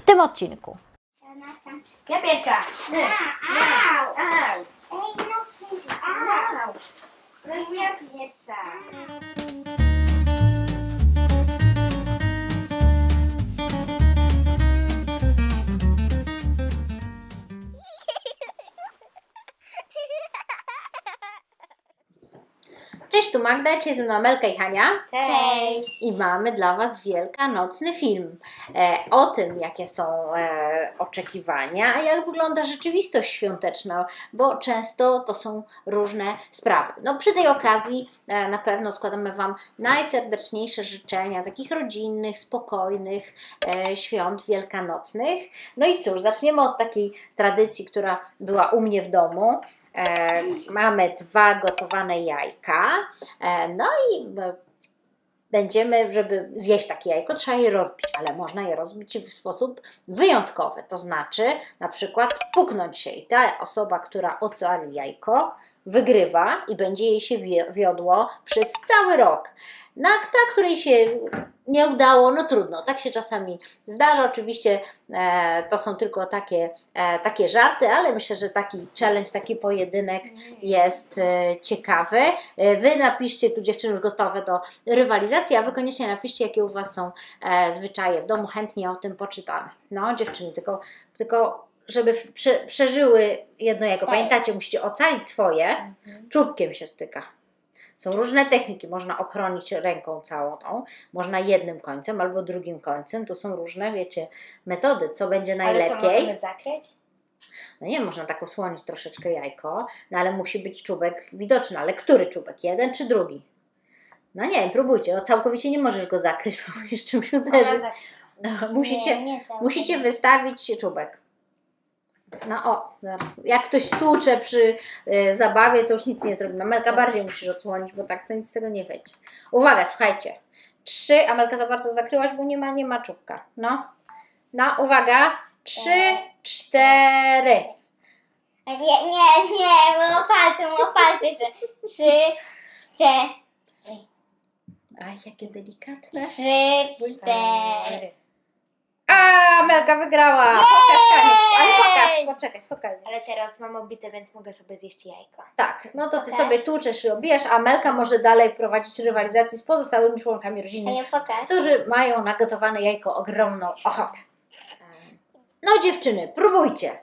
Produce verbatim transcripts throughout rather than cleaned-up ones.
tym odcinku. Ja pierwsza. Au! Au. Ej, no puść, au! No i ja pierwsza. Cześć, tu Magda, dzisiaj ze mną Amelka i Hania. Cześć! I mamy dla Was wielkanocny film e, o tym, jakie są e, oczekiwania, a jak wygląda rzeczywistość świąteczna, bo często to są różne sprawy. No, przy tej okazji e, na pewno składamy Wam najserdeczniejsze życzenia takich rodzinnych, spokojnych e, świąt wielkanocnych. No i cóż, zaczniemy od takiej tradycji, która była u mnie w domu. E, mamy dwa gotowane jajka, e, no i e, będziemy, żeby zjeść takie jajko, trzeba je rozbić, ale można je rozbić w sposób wyjątkowy, to znaczy na przykład puknąć się i ta osoba, która ocali jajko, wygrywa i będzie jej się wiodło przez cały rok. Na ta, której się nie udało, no trudno, tak się czasami zdarza. Oczywiście e, to są tylko takie, e, takie żarty, ale myślę, że taki challenge, taki pojedynek jest e, ciekawy. E, wy napiszcie, tu dziewczyny już gotowe do rywalizacji, a wy koniecznie napiszcie, jakie u Was są e, zwyczaje w domu, chętnie o tym poczytamy. No dziewczyny, tylko, tylko żeby prze, przeżyły jedno jajko. Pamiętacie, musicie ocalić swoje, mhm. czubkiem się styka. Są różne techniki, można ochronić ręką całą tą, można jednym końcem albo drugim końcem, to są różne, wiecie, metody, co będzie najlepiej. Ale co, możemy zakryć? No nie, można tak osłonić troszeczkę jajko, no ale musi być czubek widoczny, ale który czubek, jeden czy drugi? No nie wiem, próbujcie, no całkowicie nie możesz go zakryć, bo musisz czymś uderzyć. No, musicie, Nie, nie musicie wystawić czubek. No o, jak ktoś stłucze przy y, zabawie, to już nic nie zrobi. Amelka, bardziej musisz odsłonić, bo tak to nic z tego nie wyjdzie. Uwaga, słuchajcie. Trzy, Amelka za bardzo zakryłaś, bo nie ma, nie ma czubka. No, no, uwaga. Trzy, cztery. Nie, nie, nie, mam palce, mam palce jeszcze. Trzy, cztery. Aj, jakie delikatne. Trzy, cztery. A, Amelka wygrała. Pokaż, Haniu. Ale pokaż, poczekaj, spokojnie. Ale teraz mam obite, więc mogę sobie zjeść jajko. Tak, no to ty Pokaż. sobie tłuczesz i obijasz, a Amelka może dalej prowadzić rywalizację z pozostałymi członkami A rodziny, nie pokaż. którzy mają na gotowane jajko ogromną ochotę. No dziewczyny, próbujcie.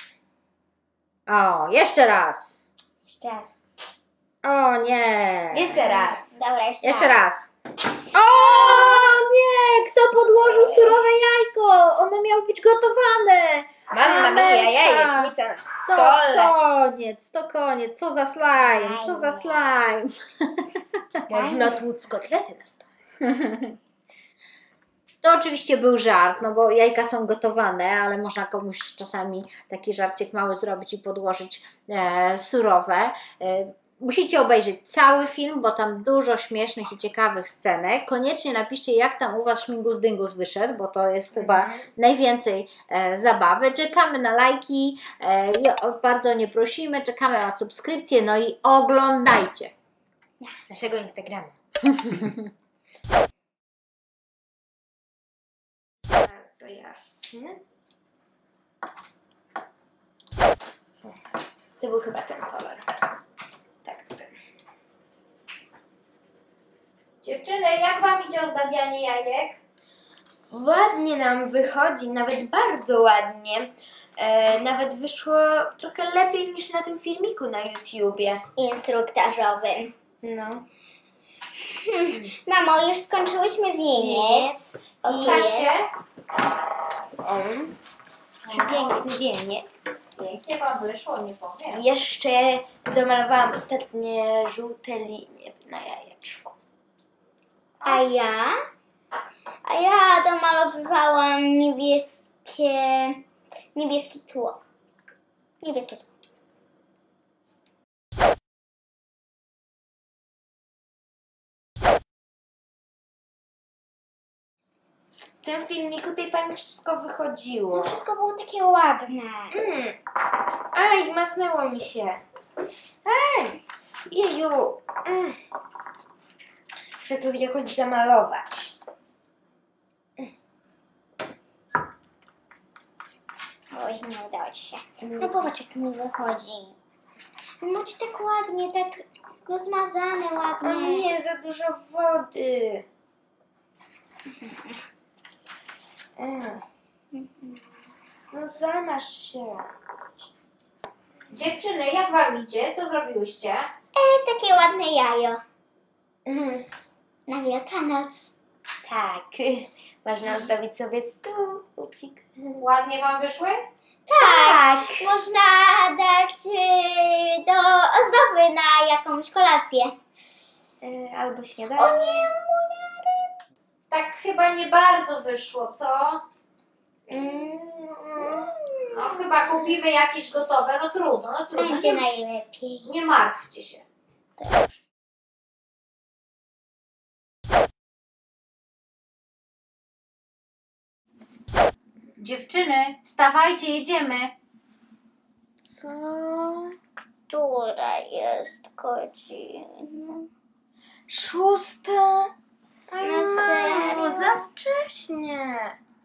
O, jeszcze raz. Jeszcze raz. O nie. Jeszcze raz. Dobra, jeszcze, Jeszcze raz. O nie, kto podłożył surowe jajko? Ono miało być gotowane. Mamma mia, Amelka. jajecznica na To stole. koniec, to koniec. Co za slime, co za slime. Można tłuc kotlety na stole. To oczywiście był żart, no bo jajka są gotowane, ale można komuś czasami taki żarcik mały zrobić i podłożyć e, surowe. E, musicie obejrzeć cały film, bo tam dużo śmiesznych i ciekawych scenek. Koniecznie napiszcie, jak tam u Was Śmigus Dyngus wyszedł, bo to jest chyba najwięcej e, zabawy. Czekamy na lajki, e, i o, bardzo nie prosimy, czekamy na subskrypcję, no i oglądajcie. Naszego Instagrama. Bardzo jasne. To był chyba ten kolor. Tak, ten. Dziewczyny, jak Wam idzie ozdabianie jajek? Ładnie nam wychodzi, nawet bardzo ładnie. E, nawet wyszło trochę lepiej niż na tym filmiku na YouTubie. instruktażowym. No. Hmm. Mamo, już skończyłyśmy wieniec. Pokażcie. On. Piękny wieniec. Pięknie Wam wyszło, nie powiem. Jeszcze domalowałam ostatnie żółte linie na jajeczku. A ja? A ja domalowywałam niebieskie, niebieskie tło. Niebieskie tło. W tym filmiku tej pani wszystko wychodziło. No wszystko było takie ładne. Mm. Aj, masnęło mi się. Ej, jeju. Mm. Muszę to jakoś zamalować. Oj, nie udało ci się. No popatrz, jak mi wychodzi. No ci tak ładnie, tak rozmazane ładnie. O nie, za dużo wody. Mm. No zamasz się. Dziewczyny, jak wam idzie? Co zrobiłyście? E, takie ładne jajo. Mm. Na Wielkanoc. Tak, można ozdobić sobie stół. Upsik. Ładnie wam wyszły? Tak. Można dać y, do ozdoby na jakąś kolację. E, albo śniadanie. O nie, moja ryba. Tak chyba nie bardzo wyszło, co? Mm. No chyba kupimy jakieś gotowe, no trudno, no trudno. Będzie Nie, najlepiej. nie martwcie się. Dziewczyny, wstawajcie, jedziemy. Co? Która jest godzina? Szósta? Na Mamo, serio? za wcześnie.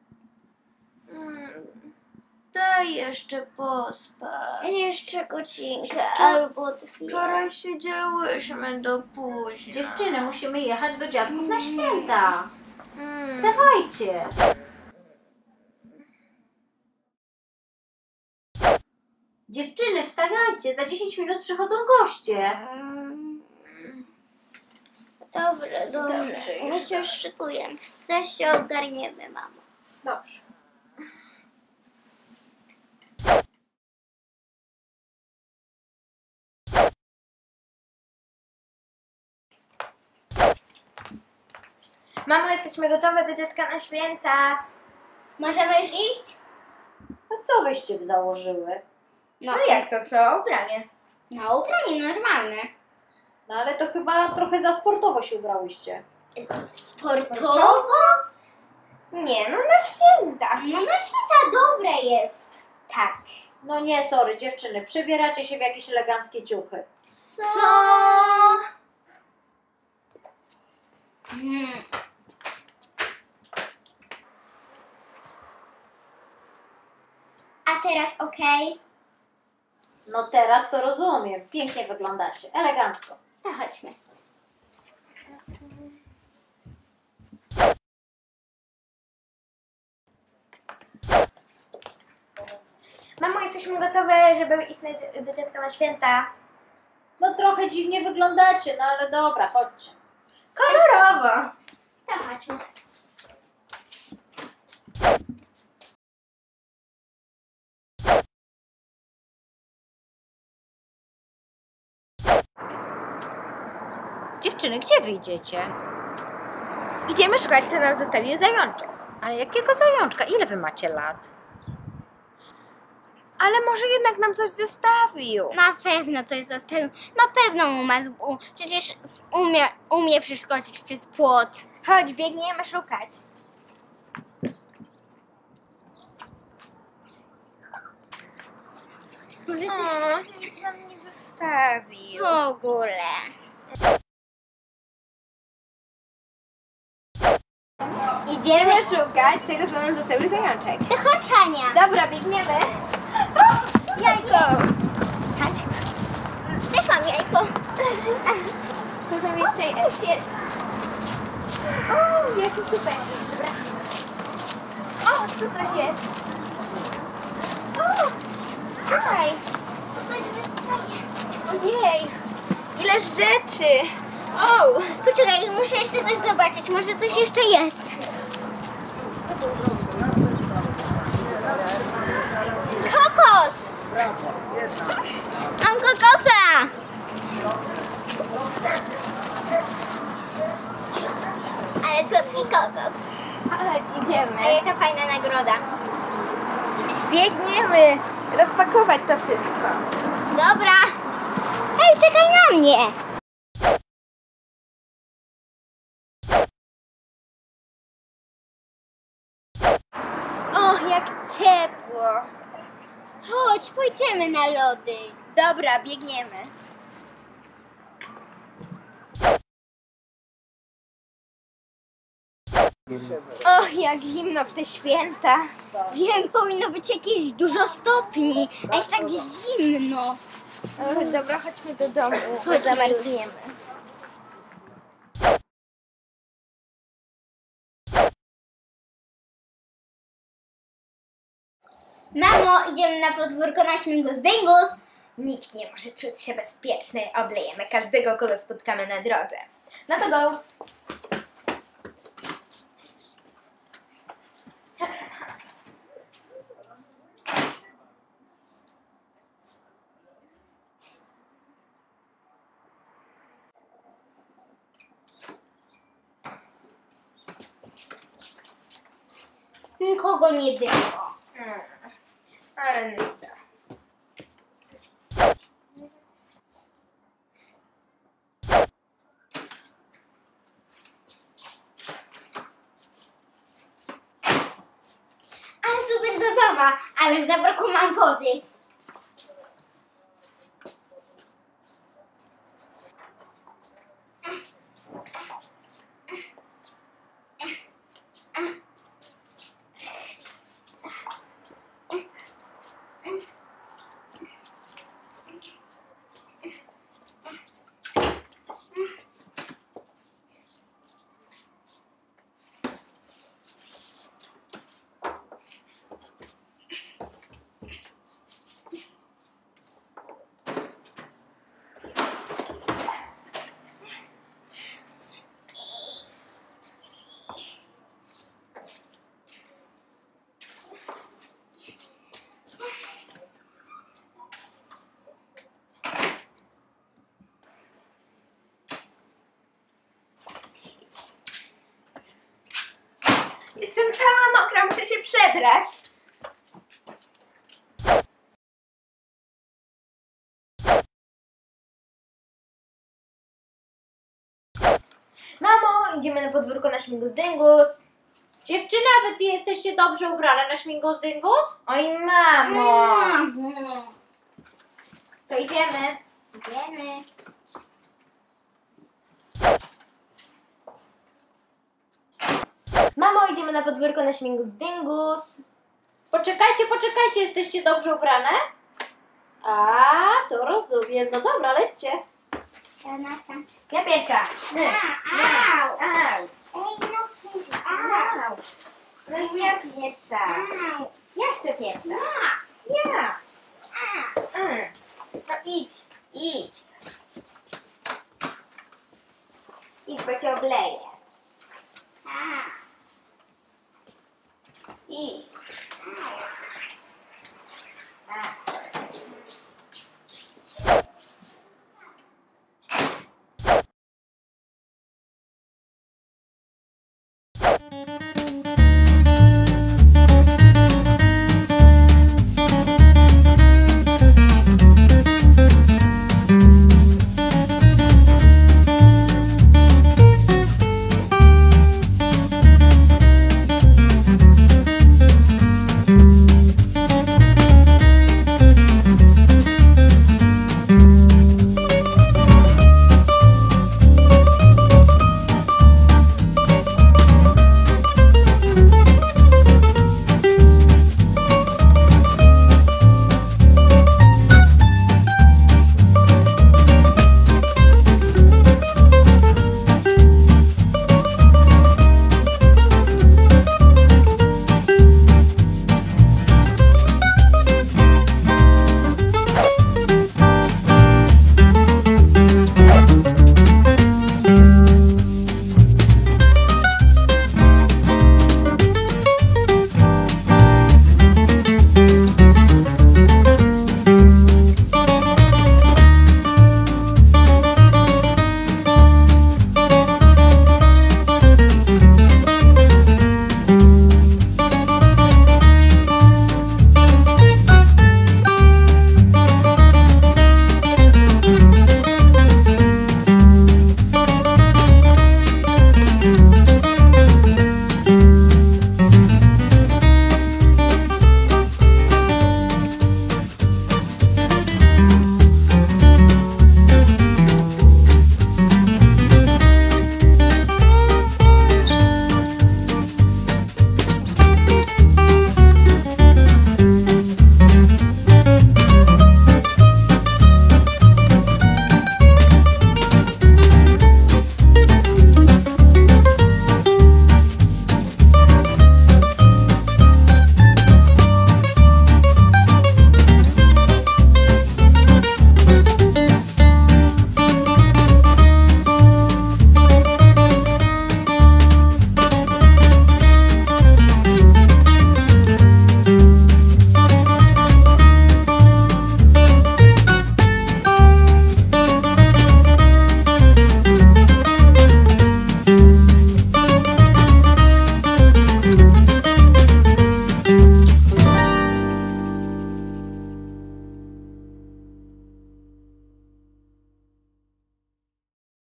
Mm. Daj jeszcze pospać. Jeszcze godzinkę Wczor- albo dwie. Wczoraj siedziałyśmy do późna. Dziewczyny, musimy jechać do dziadków na święta. Mm. Wstawajcie. Dziewczyny, wstawajcie, za dziesięć minut przychodzą goście. Mm. Dobrze, dobrze. Dobrze, My już się już szykujemy. Zaś się ogarniemy, mamo. Dobrze. Mamo, jesteśmy gotowe do dziadka na święta. Możemy już iść? No co wyście założyły? No, No jak to co? Ubranie. Na ubranie normalne. No ale to chyba trochę za sportowo się ubrałyście. Sportowo? Nie, no na święta. No na święta dobre jest. Tak. No nie, sorry, dziewczyny, przebieracie się w jakieś eleganckie ciuchy. Co? Hmm. A teraz okej? No teraz to rozumiem, pięknie wyglądacie, elegancko. To chodźmy. Mamo, jesteśmy gotowe, żeby iść na, do dziadka na święta. No trochę dziwnie wyglądacie, no ale dobra, chodźcie. Kolorowo. To chodźmy. Dziewczyny, gdzie wyjdziecie? Idziemy szukać, co nam zostawił zajączek. Ale jakiego zajączka? Ile wy macie lat? Ale może jednak nam coś zostawił. Na pewno coś zostawił. Na pewno umazł. u- Przecież umie, umie przeskoczyć przez płot. Chodź, biegniemy szukać. Może O, nic nam nie zostawił. w ogóle. Idziemy szukać tego, co nam zostawił zajączek. To chodź, Hania. Dobra, biegniemy. Jajko. Chodź. Też mam jajko. Co tam jeszcze jest? jest. O, jaki super. Dobra. O, tu coś jest. O, tutaj. Coś wystaje. Ojej, ile rzeczy. O, Poczekaj, muszę jeszcze coś zobaczyć. Może coś jeszcze jest. Kokos! Mam kokosa! Ale słodki kokos. chodź, A idziemy. jaka fajna nagroda. Biegniemy. Rozpakować to wszystko. Dobra. Hej, czekaj na mnie. O, jak ciepło. Chodź, pójdziemy na lody. Dobra, biegniemy. O, jak zimno w te święta. Wiem, powinno być jakieś dużo stopni, a jest tak zimno. O, dobra, chodźmy do domu, bo Chodźmy. zamarzniemy. Mamo, idziemy na podwórko na śmigus dyngus. Nikt nie może czuć się bezpieczny. Oblejemy każdego, kogo spotkamy na drodze. No to go! Nikogo nie było. Hmm. Ale nuda. Ale super zabawa, ale zabrakło nam wody. Jestem cała mokra, muszę się przebrać. Mamo, idziemy na podwórko na śmigus dyngus. Dziewczyny, a wy jesteście dobrze ubrane na śmigus dyngus? Oj, mamo. Mm. To idziemy. Idziemy. Mamo, idziemy na podwórko na śmigus dyngus. Poczekajcie, poczekajcie, jesteście dobrze ubrane? A, to rozumiem. No dobra, lećcie. Jonata. Ja pierwsza. Au. Au. Ej, no puść. Au. Au. No i ja pierwsza. Au. Ja chcę pierwsza. Ja. Mm. No idź, idź. Idź, bo cię obleję. Au. Idź.